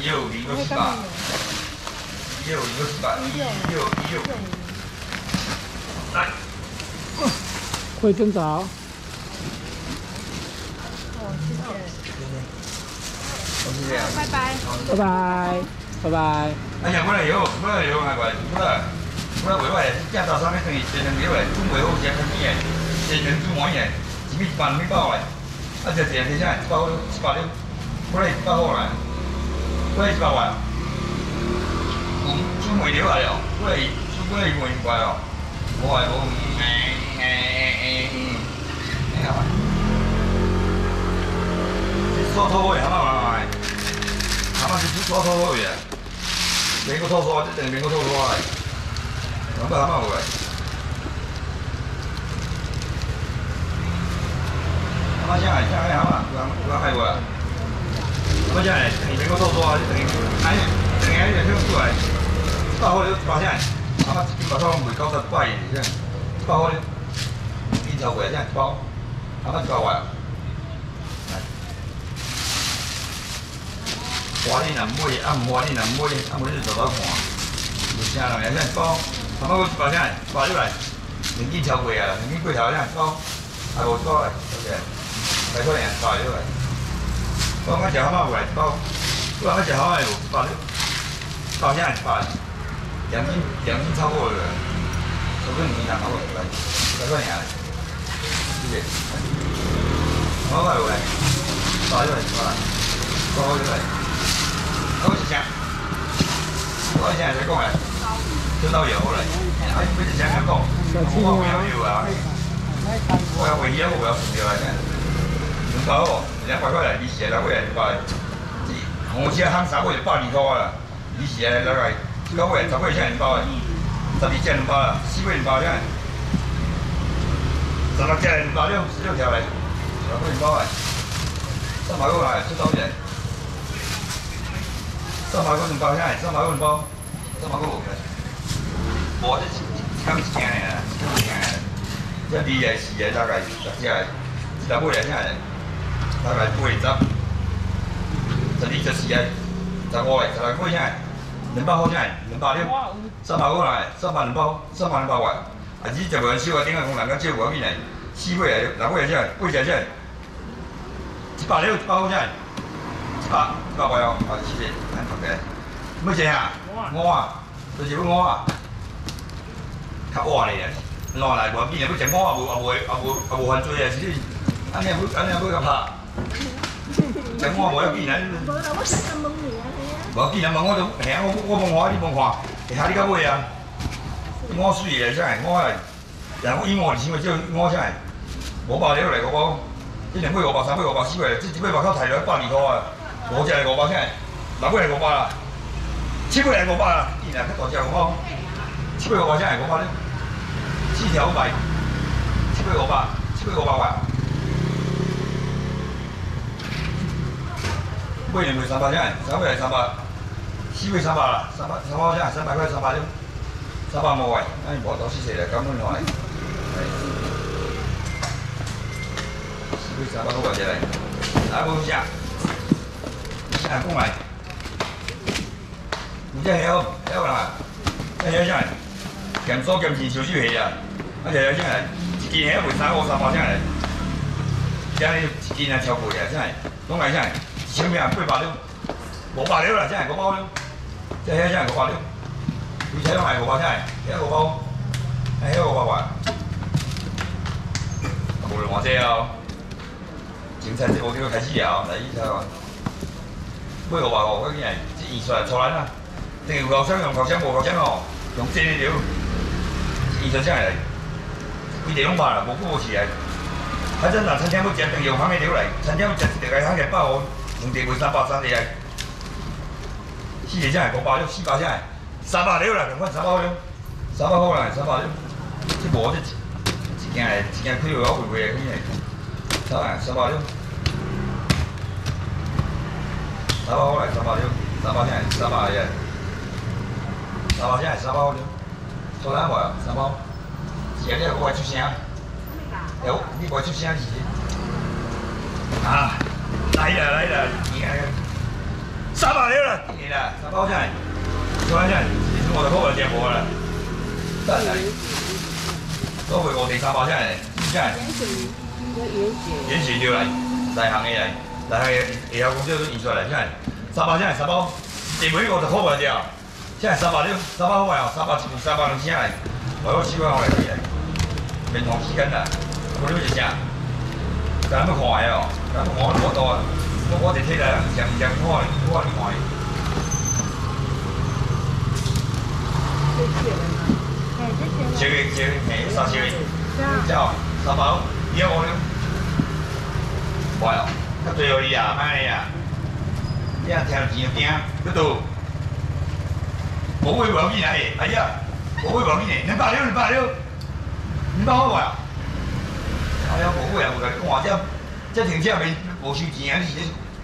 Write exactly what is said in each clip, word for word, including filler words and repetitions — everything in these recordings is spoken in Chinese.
一六零六十八，一六零六十八，一六一六，来， 会挣扎。哦， 谢谢。 拜拜。 拜拜，拜拜。 哎呀，我来有，我来有，还怪，我来，我来回来，驾照上面等于前两个月，中尾好先生面，前两主模面，一米八米八的，啊，就这样子下，一百一百六，我来一百好来，我来一百万。 主媒了来哦，我来主我来媒怪哦，我係我誒誒誒誒，咩啊？搓搓嘅，係嘛嘛？係嘛？是搓搓嘅，邊個搓搓？即係邊個搓搓嚟？咁都係嘛會？係嘛？真係真係係嘛？講講係喎。咁真係係邊個搓搓啊？即係係係係係聽出嚟。 百號你八千，啱啱一百套梅九十八元啫，百號你邊就回啫，包啱啱一百萬。花你兩買，啊唔花你兩買，啊買你做到看，唔聲啦，有陣包，啱啱我一百千，包咗嚟，兩件超貴啊，兩件貴頭啫，包係冇錯嘅，多謝，睇開人包咗嚟，包啱就啱啱回嚟包，包啱就啱啱包咗，包千包。 兩斤兩斤超過了，超過你兩百塊來，來塊錢，謝謝。我買過來，包咗嚟，包來，包咗嚟，好幾箱，好幾箱再講嚟，就到有嚟，哎，幾隻箱咁講，我唔要要啊，我要唯一我要食掉嚟嘅，兩包哦，兩百塊嚟，你寫兩塊嚟包，我先喊三個就百二套啦，你寫大概。 九月、十月先兩包嘅，十二隻兩包啦，四月兩包啫，十六隻兩包，六十六條嚟，十六兩包嘅，三百個嚟，出多隻，三百個兩包先，三百個兩包，三百個冇嘅，冇即係一斤嚟啊，一斤嚟，即係二嘅、四嘅大概十隻，十八隻先嚟，大概八十，十二、十四嘅，十五嘅，十六個先。 兩百好真係，兩百了，三百個嚟，三百兩包，三百兩百萬。啊，只就個人少啊，點解講人家少個邊嚟？四個人，六個人真係，八隻真係，一百了，一百好真係，一百一百個哦，啊，謝謝，很特別。乜嘢啊？鵝啊，就是要鵝啊，較鵝嚟嘅，落嚟無要緊嘅，要食鵝啊，無啊無啊無啊無犯罪啊，是安尼要安尼要甲拍，食鵝無要緊嘅。無啦，我食咁懵嘢。 無見人問我就係啊！我我望看，你望看，下你到尾啊！我水嘅真係，我係，然後我以我錢咪只我真係，五百了嚟個包，一兩杯五百、三杯五百、四杯，即一杯白口提咗百二套啊！五隻係五百真係，六杯係五百啦，七杯係五百啦，然後大隻個包，七杯五百真係五百了，四條五百，七杯五百，七杯五百萬，杯兩杯三百真係，三杯係三百。 四杯三百啦，三百三百啫，三百塊三百了，三百冇位，唉，冇到四四嚟，咁樣落嚟，四杯三百好位嚟，哪個食？食講嚟，唔知係有有啦，一樣真係，鹹酥鹹甜燒豬皮啊，一樣真係，一件係一杯三個三百真係，真係一件係超貴啊，真係，講嚟真係，小命八百了，五百了啦，真係個包了。 即係真係五百了，而且都係五百真係，一個包，係一個八百。無論我這哦，警察節目叫開始了，嚟依個，每個八個嗰啲人，即二十出來啦，定係後生用後生無後生哦，用真嘅料，二十真係嚟，佢哋攏怕啦，無顧無事嚟。反正嗱，餐廳要食定用行嘅料嚟，餐廳要食定係行嘅包，用地梅三百三地係。 四隻真係五百了，四百真係三百了啦，咁款三百了，三百好啦，三百了，即無即一件係一件佢又有回回嘅，佢係三百三百了，三百好啦，三百了，三百真係三百嘅，三百真係三百好了，做單無啊？三百，而家你又愛出聲，有你愛出聲是啊，來啦來啦，而家。 三百了啦，你啦，三百钱，三百钱，你我就好来接无啦。等下，都会五地三百钱，钱。延续就来，内行的来，内行的下公司都印出来，钱三百钱，三百，一枚五十块来掉，现三百六，三百块哦，三百一，三百两千来，我我四百块来起来，免同时间啦，我你要一啥？咱要看的哦，咱要看我多啊，我我一体来，上上看，我你看。这个这个嘿，三千，叫三百，你要我了？喂哦，较最后你啊，歹你啊，你啊听钱惊，要倒。无位无要紧啊，哎呀，无位无要紧的，两百六，两百六，两百块无啊？哎呀，无位啊，无甲你讲，这这停车面无收钱啊，你是？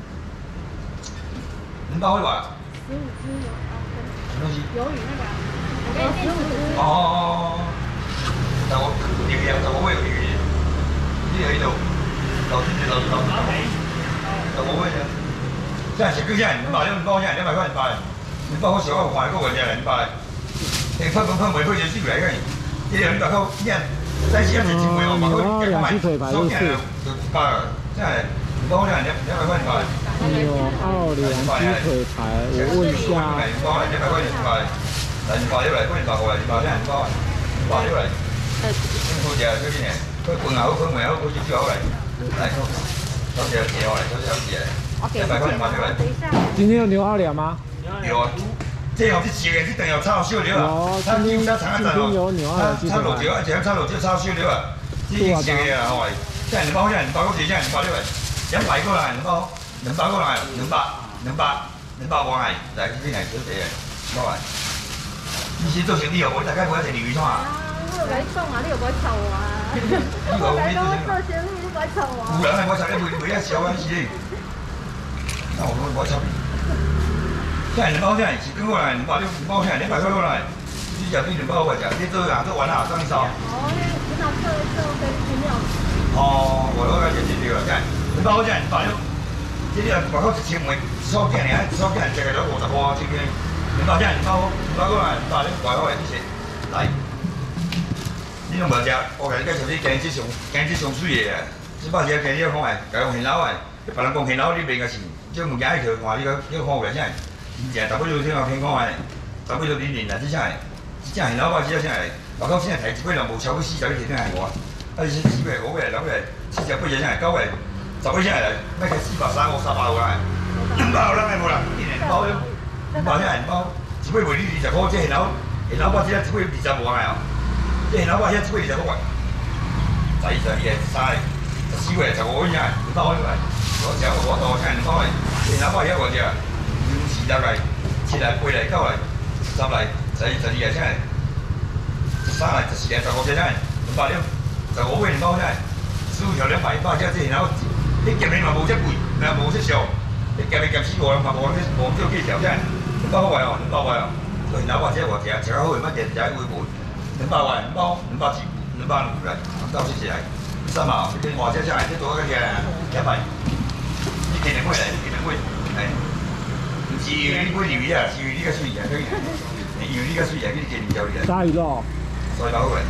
两百块无啊？十五只有。什么东西？鱿鱼那个。十五只。哦哦哦。十五，你个十五位有鱼，你喺度，老师老老老十五位啫。现在食几钱？两百六，两百块，两百块，两百。你包括小我看个个人你把，你喷喷喷煤灰就水来个，你两百块，你看，但是一直进煤哦，包括一买，所以就就把，真系，包括两两百块你把。 有奥良鸡腿排，我问一下。 包两百块你把，来你把六来，快点把过来，你把这样你把，把六来。辛苦些，小心点，佢喷好，喷煤好，佢就最好来，来，多谢谢我来，多谢谢。两百块你把六来。 今天有牛奥良吗？ 有啊，这样是食的，这等有炒烧了啊。 有，今天今天有牛啊， 炒卤椒，而且炒卤椒炒烧了啊。这是食的啊，好诶。这两包，这两包，我这两包了诶。两百个来，两包，两百个来，两百，两百，两百外来，来这边来小姐，过来。你是做生意哦，我大概我一定鱼串啊。 我来送啊，你又唔爱凑啊？我来讲我做生意，你唔爱凑啊？ 有人来我凑，你每每一小关系。那我我我凑。现在两包现在是跟过来，两包六，两包现在两百块过来，你食比两包块食，你做人做完了上烧。 哦，你你拿做做跟资料。 哦，我我解解决了，现在两包现在两百六，这个外口一千枚，少见尔，少见一个都五十块，这个两包现在两包，两包过来，两百六外口的这些，来，你拢无食，我甲你介绍你经济上经济上水的，这把些经济讲的，甲用现捞的，别人讲现捞你袂个是，这物件去看你个你个看有啥？真正，大尾路听我听讲诶，大尾路年年来这啥诶？这现老百姓啥诶？外口现在提一尾人无超过四十个提顶系我，啊是四月、五月、六月、七十八日啥？九月、十尾啥来？卖开四百三五、三百有啦，两百有人诶无啦？一年包了，两百啥人包？一尾卖你二十块，这现老现老百姓一尾二十无来哦，这现老百姓一尾二十块，十二、十二、十三、十四月、十五月啥？两百块来，我食我多啥两百块？现老百姓偌只？四来、七来、八来、九来、十来、十一、十二来啥？十三来、十四来、十五来啥？两百六，十五尾两包啥？十五条两百一百只，这然后你夹你嘛无遮贵，嘛无遮俗，你夹你夹四五人嘛无无无少计条啥？两百块哦，两百块哦，所以老百姓话食食较好，莫点食微薄。两百块，两包，两百几，两百五来，到四十来，三百，你跟外只啥？你多个只两百，你今年过来，今年过，哎。是因为你买鱼啊，是因为你个水啊，可以。因为你个水啊，你给你交易啊。 鲨鱼肉。 三百块。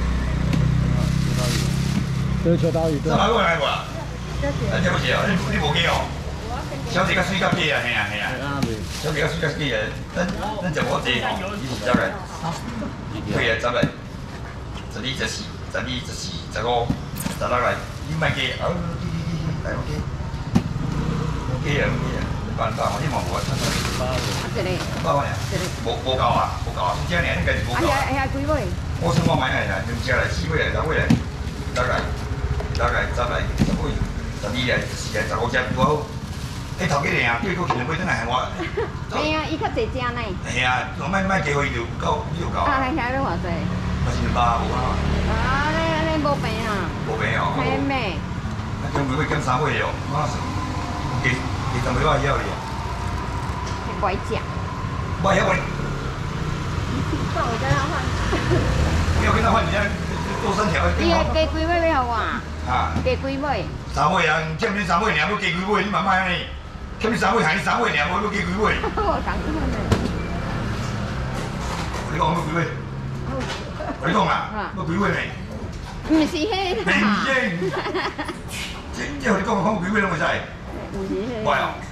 这秋刀鱼。 三百块来无啦？咱这不是哦，你你无计哦。小弟个水较低啊，嘿啊嘿啊。小弟个水较低啊，咱咱就无济哦，伊是十来。对啊，十来。十二、十四、十二、十四、十五、十六来，你卖计哦，记记记，来我计。我计啊，我计啊。办法，我希望无啊，差差。一个。百块呀？无无够啊，无够啊，真正呢，你家是无够。哎呀，哎呀，几尾？我算我买来啦，两只来，四尾来，十尾来，六来，六来，十来，十尾，十二来，十四来，十五只，多好。迄头家俩对过去两尾转来喊我。 嘿啊，伊较济只呢。 嘿啊，我卖卖加回就够，就够。 啊，遐遐偌济？ 嘛是两百无啊。 啊，你你无平啊？ 无平哦。 嘿咩？ 啊，将每尾减三尾哦，我算。几几十尾我晓哩。 不爱食。 我晓喂。 那我跟他换。 你要跟他换，你要多三条。 伊个加几尾要互我？ 啊。 加几尾？ 三尾啊，占你三尾，尔要加几尾？你慢慢安尼。 欠你三尾，还你三尾尔，无要加几尾。 我讲真的。 你讲要几尾？你讲啊，要几尾呢？ 唔是迄啦。 唔是。真正你讲讲几尾拢会使？ 唔是迄。 喂哦。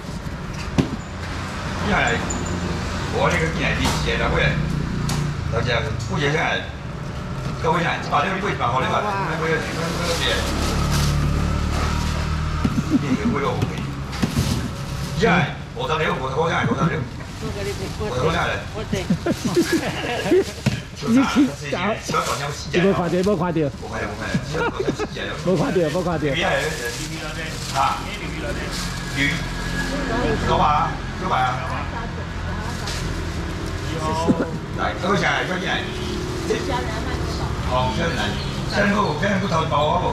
你係我呢個見係啲嘢啦，喂，有隻好嘢真係，各位人，把呢個杯白學你話，咩杯啊？咩咩嘢？呢個杯都好味。真係，我得了，我我真係我得了。我我真係。我哋。你去搞，你冇看到，冇看到。冇看到，冇看到。 冇看到，冇看到。 啊？魚。九百啊？九百啊？嚟，嗰個就係嗰啲係。哦，雙人，雙嗰個，雙人嗰頭爆嗰個。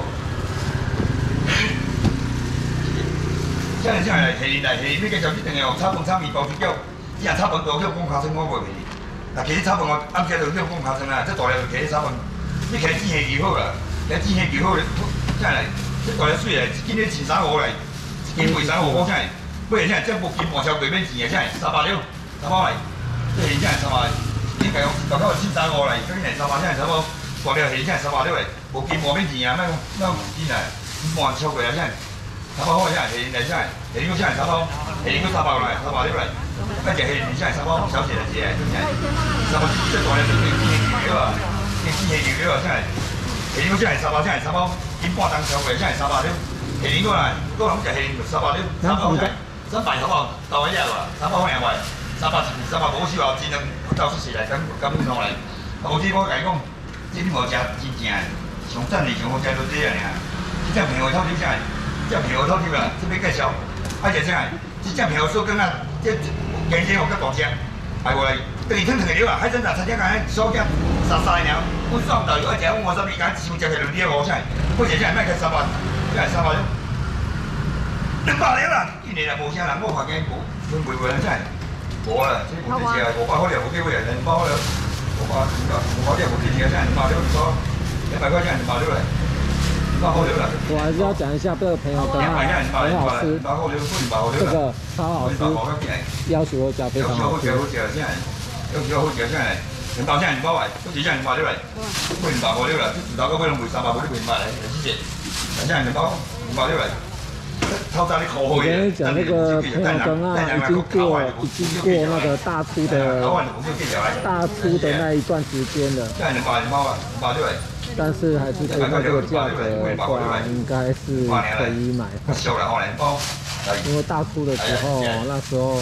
雙人真係係嚟係呢個就一定係用炒飯炒麵包比較，啲人炒飯做香港烤生嗰個嚟。嗱，其實炒飯我啱先就香港烤生啦，即係大量其實炒飯，呢其實煎氣幾好啦，其實煎氣幾好，真係即係大量水嚟，今日前三個嚟，今回三個我真係。不然真係冇見黃燒對面錢嘅，真係三百了，三百嚟，即係真係三百。點解我大家話千三個嚟，嗰啲人三百真係三百，話你係真係三百了嚟，冇見黃面錢啊，咩咩錢啊，五萬超過啊真係，三百開真係係嚟真係，係應該真係三百，係應該三百嚟，三百了嚟，跟住係真係三百小錢嚟嘅，真係，三百即係大量對面錢嘅喎，啲錢嘅嘅喎真係，係應該真係三百真係三百，見半檔超過真係三百了，係應該嚟，嗰諗就係三百了，三百真係。三百好冇？到位呀喎，三百好贏位，三百三百冇少話，盡量鬥出時嚟咁咁同嚟。好似我講講，即啲我食真正，上真嚟上好食到啲人啊！即隻平河偷條真係，即平河偷條啦，即俾介紹。啊隻真係，即隻平河蘇根啊，即勁正我吉大隻，係喎嚟。對吞吞嘅料啊，喺真嗱七隻間所隻殺曬了，我三頭一隻我十二間少隻係兩啲我真係，嗰隻真係咩嘅三百，真係三百。兩百了啦，今年就冇聲啦，我話驚冇，佢每個人真係冇啦，即係冇電視啊，冇百開又冇機會人，兩百開啦，冇百點解？冇百啲又冇電視嘅真係兩百了唔錯，一百塊真係兩百了嚟，兩百開了啦。 我還是要講一下這個朋友的話，很好吃，這個超好吃，要求我加非常好吃。 有時候真係，有時候好食真係，兩百真係兩百位，都只真係兩百了嚟，都兩百開了啦，啲薯頭嗰杯兩杯三百杯都兩百嚟，謝謝，真係兩百兩百了嚟。 我跟你讲，那个朋友羹啊，已经过已经过那个大出的大出的那一段时间了。但是还是可以到这个价格的话，应该是可以买。因为大出的时候，那时候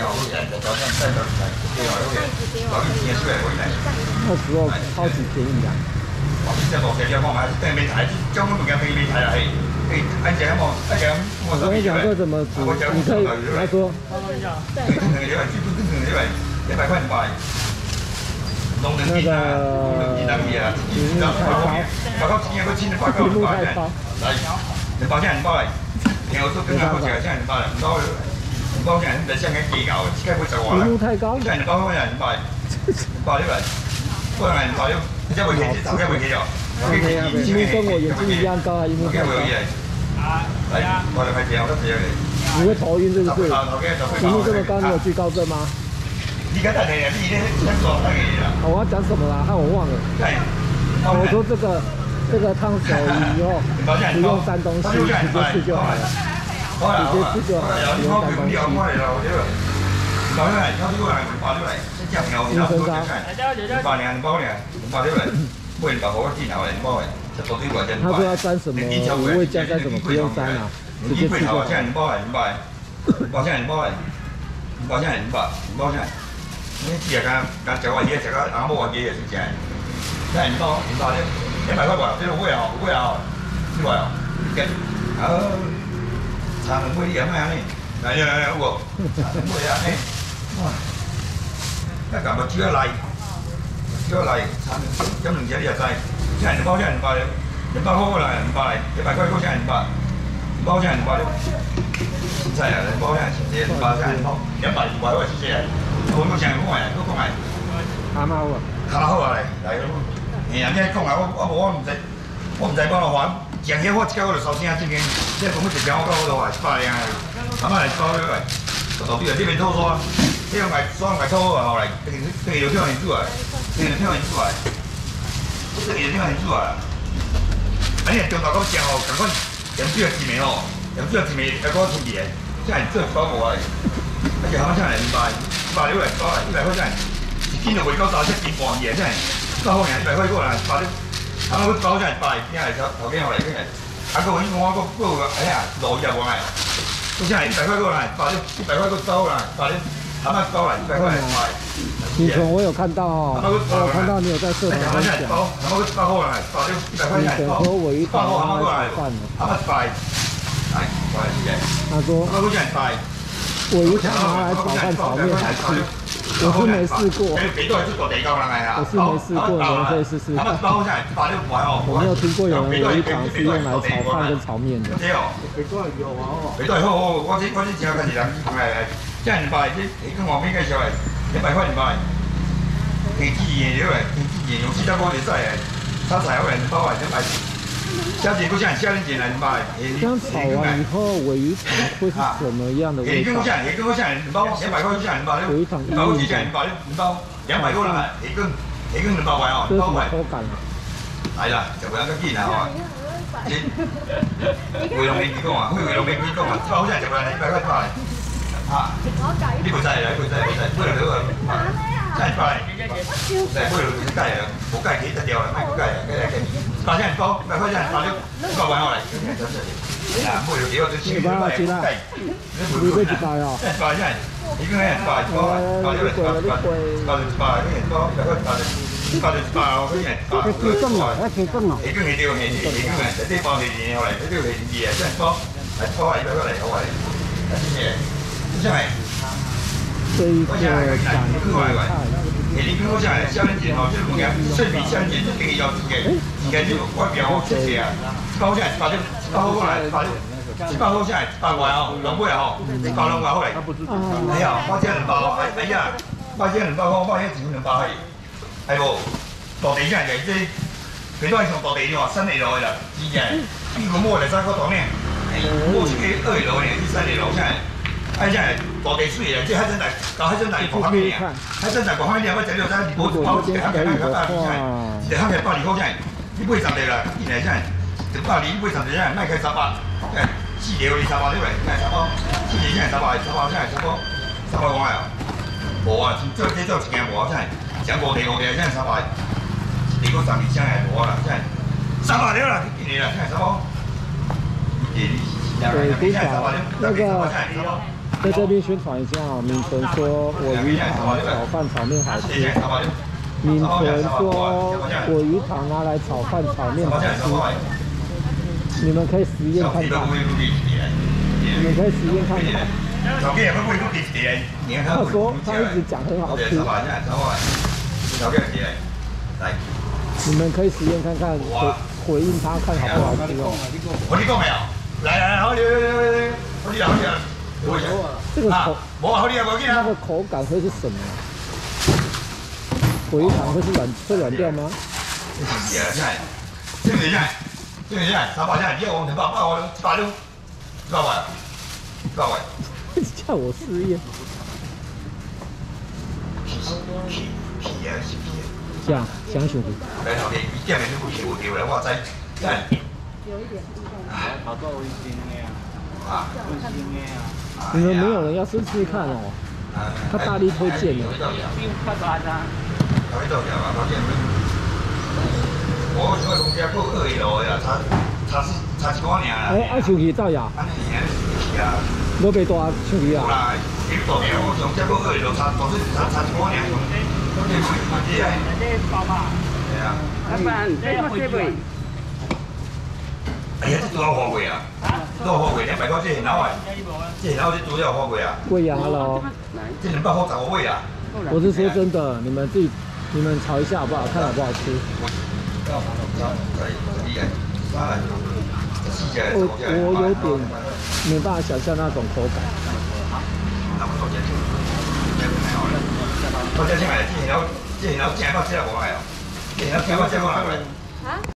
那时候超级便宜啊。我跟你讲这怎么煮，你可以来说。那个题目太高， 两百钱两百，然後都更加好食，真係兩百兩包，兩包真係你真係幾嚿，自己會就話啦。 題目太高， 真係兩包開人兩百，兩百呢位，不過係兩百了，一回期頭一回期咗。 OK 啊，題目跟我眼睛一樣高啊，題目太高。 嚟，我哋係這樣得這樣嚟。 你會頭暈是不是？題目這麼高，你有懼高症嗎？ 而家真係你呢啲講得嘢啦。 我要講什麼啦？害我忘了。 係。 我說這個。這個燙手以後不用沾東西，直接吃就好了。直接吃就好了，不用沾東西。金身高。他說要沾什麼五味醬，沾什麼不用沾啊，直接吃就好了。 一百塊喎，呢度會啊，會啊，呢個啊，嘅，啊，茶兩杯啲飲咩啊？呢，嚟嚟嚟喎，茶兩杯啊呢，哇，一嚿咪煮一例，煮一例，茶飲兩隻呢就滯，一人包一人包，一包好啦，一百嚟，一百塊高一人包，一包一人包了，真係啊，一包一人錢，一包一人包，一百二百喎，謝謝，我冇成日講嚟，都講嚟， 啱啱啊， 啱好啊嚟，嚟咯。人哋講啊，我我我唔使，我唔使幫我還。 酱遐我一包就烧声，正经，这讲要一包我搞好多啊，一百两啊，阿妈来包了来，到底啊这边吐沙，这样来沙来吐好啊，后来这个这个就跳进出来，这个跳进出来，这个就跳进出来。啊，你中昼到食吼，赶快盐水一暝吼，盐水一暝还搁出去诶，这样做一包无啊，而且还要这样来一百，一百六来包来，一百块这样，一斤就卖到三七斤半去啊，这样，一百块尔，一百块过来，一百六。啊！我包这样摆，边来头头边后来边来，啊！个我我我我哎呀，路也无来，我现在一百块过来，把这一百块给包来，把这他妈包来一百块来买。 启存我有看到哦，我有看到你有在社团分享。 包，他妈给包过来，把这一百块来包。 和尾鱼汤他妈过来，他妈摆，来，过来谢谢。 他说， 他妈这样摆， 尾鱼汤拿来炒饭炒面好吃。我是没试过，我是没试过，你们可以试试看。我没有听过有人尾鱼汤是用来炒饭跟炒面的。 对哦，北多有啊哦。北多好好，我这我这正看是人来来，这样一百，这一个外面介绍的，一百块一百。天气热了，天气热，用四十块就使的，炒菜好来一包来一百。小姐不像小人进来一百。 这样炒完以后，尾鱼汤会是什么样的味道？ 也跟我讲，也跟我讲，一包两百块就讲一包， 尾鱼汤一包几讲一包，一包两百块啦，一根一根两百块哦， 这是两百块。 口感啊？ 来啦，就不要咁紧啦吼。回龙面几讲啊？回龙面几讲啊？一包好像就不要一百块块。啊，你袂使啦，袂使袂使，买落去啊，再拜，再买落去改啦，无改起得掉啦，莫改啦，改来改去。八千一包，一百块钱八六，一百万好来，啊，买落去我就千八百改， 你会几包啊？ 一百钱，一个人八包，八六八八八六八，一个人包一百块八六，八六八哦，一个人八。 可以更了，还可以更了。 一个人丢黑钱，一个人这包黑钱好来，这丢黑钱二啊，这包来包一百块来好来，啊谢谢。这一个感觉菜， 诶，你跟我讲，小人节吼，这物件，顺比小人节这定义要自己，自己这外表哦，谢谢啊。一包下来，把这一包过来，把这一包好下来，一百块哦，两百吼，一包两百好来。哎呀，我这两包，哎呀，我这两包我我迄钱两包而已，系无？大地真系这，几多上大地哦，三二楼的啦，真正，比我摸来三个多呢。摸一个二楼呢，第三楼下来。哎，这大地水咧，即海参大，搞海参大各方面啊，海参大各方面我整了咱无包一个行情咱个百二块，一个行情百二块钱，你买三个啦，进来真，一百二你买三个真，卖开三百，哎，四条你三百对不对？卖三百，四条真三百，三百真三百，三百块啊，无啊，做这做一件无啊真，上五条五条真三百，一个十二真系无啦真，三百了啦，进来啦真三百，一年对，非常那个。在这边宣传一下哦，敏纯说尾鱼汤炒饭炒面好吃。敏纯说尾鱼汤拿来炒饭炒面好吃，你们可以实验看看。你们可以实验看看。他说他一直讲很好吃。你们可以实验看看，回回应他看好不好吃哦。 我你讲没有？来来来，好，你你你，好你好你好。 这个口，那个口感会是什么？尾鱼汤会是软会软掉吗？ 这个菜，这个菜，这个菜，三百菜，你要我两百八我一百六，一百万，一百万。 叫我试验。 皮皮皮啊是皮啊。 这样想想。 来头家，伊点的都皮有掉来，我知。 有一点味道。 好多味精的啊。 啊， 味精的啊。 你们没有人要试试看哦，他大力推荐的。 并不夸张。 头一道条啊，头先我因为公家过二楼呀，差差是差一块尔啦。 哎，爱手机造呀？ 安尼安尼是啊。 我袂大手机啊。 啦，一道条我上只过二楼差，总是差差一块尔。这这这啊。这包嘛。对啊。 老板，这个这个。 哎呀，这都要花贵啊！都要花贵，两百块这很老啊，这很老这都要花贵啊。 贵呀 ，Hello。 这两百块十五位啊。 我是说真的，你们自己你们炒一下好不好？看好不好吃？我我有点没办法想象那种口感。 我这先来，这很老，这很老，这很老，这我来哦，这很老，这我这我来。